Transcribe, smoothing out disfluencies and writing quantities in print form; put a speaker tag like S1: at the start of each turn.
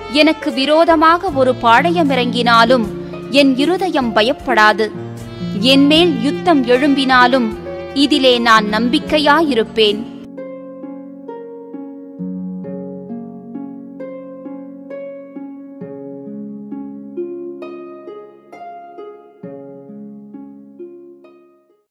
S1: எனக்கு விரோதமாக ஒரு பாளையமிறங்கினாலும் என் இருதயம் பயப்படாது. என்மேல் யுத்தம் எழும்பினாலும் இதிலே நான் நம்பிக்கையாயிருப்பேன்.